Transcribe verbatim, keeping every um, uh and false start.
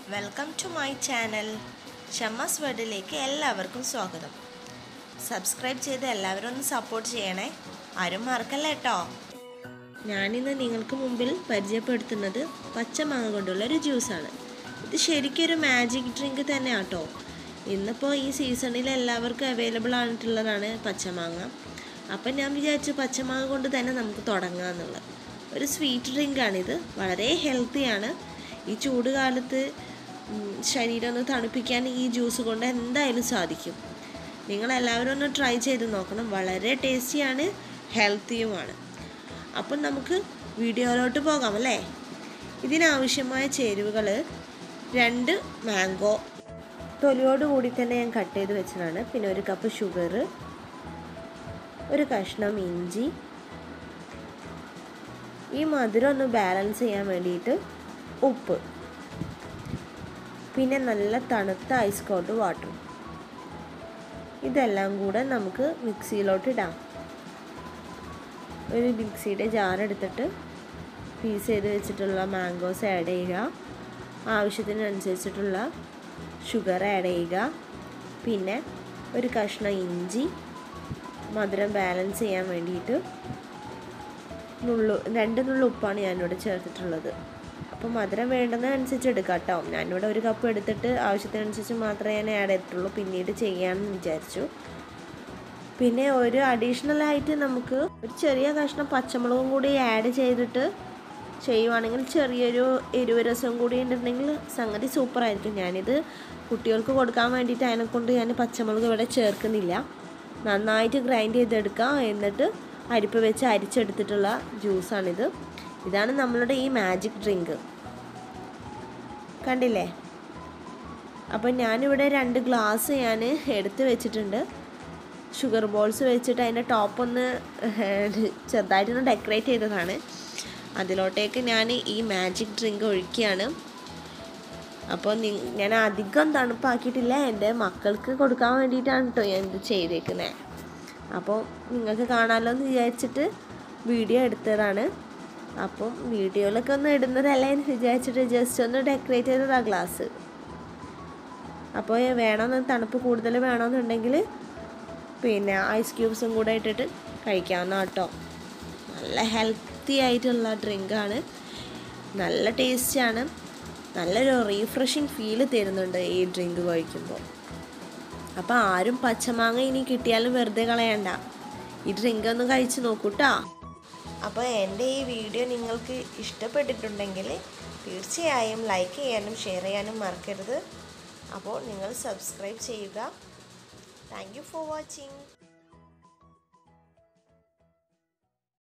Welcome to my channel. Shammas വേർഡിലേക്ക് എല്ലാവർക്കും സ്വാഗതം. സബ്സ്ക്രൈബ് ചെയ്ത് എല്ലാവരും ഒന്ന് സപ്പോർട്ട് ചെയ്യണേ, ആരും മറക്കല്ല കേട്ടോ. ഞാനിന്ന് നിങ്ങൾക്ക് മുമ്പിൽ പരിചയപ്പെടുത്തുന്നത് പച്ചമാങ്ങ കൊണ്ടുള്ള ഒരു ജ്യൂസാണ്. ഇത് ശരിക്കും ഒരു മാജിക് ഡ്രിങ്ക് തന്നെ ആട്ടോ. ഇന്നിപ്പോൾ ഈ സീസണിൽ എല്ലാവർക്കും അവൈലബിൾ ആയിട്ടുള്ളതാണ് പച്ചമാങ്ങ. അപ്പം ഞാൻ വിചാരിച്ചു പച്ചമാങ്ങ കൊണ്ട് തന്നെ നമുക്ക് തുടങ്ങാമെന്നുള്ളത്. ഒരു സ്വീറ്റ് ഡ്രിങ്കാണിത്, വളരെ ഹെൽത്തിയാണ്. ഈ ചൂട് കാലത്ത് ശരീരം ഒന്ന് തണുപ്പിക്കാൻ ഈ ജ്യൂസ് കൊണ്ട് എന്തായാലും സാധിക്കും. നിങ്ങളെല്ലാവരും ഒന്ന് ട്രൈ ചെയ്ത് നോക്കണം. വളരെ ടേസ്റ്റിയാണ്, ഹെൽത്തിയുമാണ്. അപ്പം നമുക്ക് വീഡിയോയിലോട്ട് പോകാം അല്ലേ. ഇതിനാവശ്യമായ ചേരുവകൾ: രണ്ട് മാംഗോ തൊലിയോട് കൂടി തന്നെ ഞാൻ കട്ട് ചെയ്ത് വെച്ചതാണ്. പിന്നെ ഒരു കപ്പ് ഷുഗർ, ഒരു കഷ്ണം ഇഞ്ചി, ഈ മധുരം ഒന്ന് ബാലൻസ് ചെയ്യാൻ വേണ്ടിയിട്ട് ഉപ്പ്, പിന്നെ നല്ല തണുത്ത ഐസ് കോൾഡ് വാട്ടർ. ഇതെല്ലാം കൂടെ നമുക്ക് മിക്സിയിലോട്ട് ഇടാം. ഒരു മിക്സിയുടെ ജാർ എടുത്തിട്ട് പീസ് ചെയ്ത് വെച്ചിട്ടുള്ള മാംഗോസ് ആഡ് ചെയ്യുക. ആവശ്യത്തിനനുസരിച്ചിട്ടുള്ള ഷുഗർ ആഡ് ചെയ്യുക. പിന്നെ ഒരു കഷ്ണം ഇഞ്ചി, മധുരം ബാലൻസ് ചെയ്യാൻ വേണ്ടിയിട്ട് നുള്ളു രണ്ട് നുള്ളു ഉപ്പാണ് ഞാനിവിടെ ചേർത്തിട്ടുള്ളത്. അപ്പോൾ മധുരം വേണ്ടുന്നതനുസരിച്ച് എടുക്കാം കേട്ടോ. ഞാനിവിടെ ഒരു കപ്പ് എടുത്തിട്ട് ആവശ്യത്തിനനുസരിച്ച് മാത്രമേ ഞാൻ ആഡ് ചെയ്തിട്ടുള്ളൂ, പിന്നീട് ചെയ്യാമെന്ന് വിചാരിച്ചു. പിന്നെ ഒരു അഡീഷണലായിട്ട് നമുക്ക് ഒരു ചെറിയ കഷ്ണം പച്ചമുളകും കൂടി ആഡ് ചെയ്തിട്ട് ചെയ്യുവാണെങ്കിൽ ചെറിയൊരു എരിവ് രസം കൂടി ഉണ്ടെങ്കിൽ സംഗതി സൂപ്പറായിരിക്കും. ഞാനിത് കുട്ടികൾക്ക് കൊടുക്കാൻ വേണ്ടിയിട്ട് അതിനെക്കൊണ്ട് ഞാൻ പച്ചമുളക് ഇവിടെ ചേർക്കുന്നില്ല. നന്നായിട്ട് ഗ്രൈൻഡ് ചെയ്തെടുക്കുക. എന്നിട്ട് അരിപ്പ് വെച്ച് അരിച്ചെടുത്തിട്ടുള്ള ജ്യൂസാണിത്. ഇതാണ് നമ്മളുടെ ഈ മാജിക് ഡ്രിങ്ക്. കണ്ടില്ലേ? അപ്പം ഞാനിവിടെ രണ്ട് ഗ്ലാസ് ഞാൻ എടുത്ത് വെച്ചിട്ടുണ്ട്. ഷുഗർ ബോൾസ് വെച്ചിട്ട് അതിൻ്റെ ടോപ്പൊന്ന് ചെറുതായിട്ടൊന്ന് ഡെക്കറേറ്റ് ചെയ്തതാണ്. അതിലോട്ടേക്ക് ഞാൻ ഈ മാജിക് ഡ്രിങ്ക് ഒഴിക്കുകയാണ്. അപ്പോൾ ഞാൻ അധികം തണുപ്പാക്കിയിട്ടില്ല, എൻ്റെ മക്കൾക്ക് കൊടുക്കാൻ വേണ്ടിയിട്ടാണ് കേട്ടോ ഞാൻ ഇത് ചെയ്തേക്കുന്നത്. അപ്പോൾ നിങ്ങൾക്ക് കാണാമല്ലോ എന്ന് വിചാരിച്ചിട്ട് വീഡിയോ എടുത്തതാണ്. അപ്പം വീഡിയോയിലൊക്കെ ഒന്ന് ഇടുന്നതല്ല എന്ന് വിചാരിച്ചിട്ട് ജസ്റ്റ് ഒന്ന് ഡെക്കറേറ്റ് ചെയ്തതാണ് ഗ്ലാസ്. അപ്പോൾ വേണമെന്ന് തണുപ്പ് കൂടുതൽ വേണമെന്നുണ്ടെങ്കിൽ പിന്നെ ഐസ് ക്യൂബ്സും കൂടെ ഇട്ടിട്ട് കഴിക്കാവുന്ന കേട്ടോ. നല്ല ഹെൽത്തി ആയിട്ടുള്ള ഡ്രിങ്കാണ്, നല്ല ടേസ്റ്റാണ്, നല്ലൊരു റീഫ്രഷിങ് ഫീല് തരുന്നുണ്ട് ഈ ഡ്രിങ്ക് കഴിക്കുമ്പോൾ. അപ്പോൾ ആരും പച്ചമാങ്ങ ഇനി കിട്ടിയാലും വെറുതെ കളയണ്ട, ഈ ഡ്രിങ്ക് ഒന്ന് കഴിച്ച് നോക്കൂട്ടോ. അപ്പോൾ എൻ്റെ ഈ വീഡിയോ നിങ്ങൾക്ക് ഇഷ്ടപ്പെട്ടിട്ടുണ്ടെങ്കിൽ തീർച്ചയായും ലൈക്ക് ചെയ്യാനും ഷെയർ ചെയ്യാനും മറക്കരുത്. അപ്പോൾ നിങ്ങൾ സബ്സ്ക്രൈബ് ചെയ്യുക. Thank you for watching.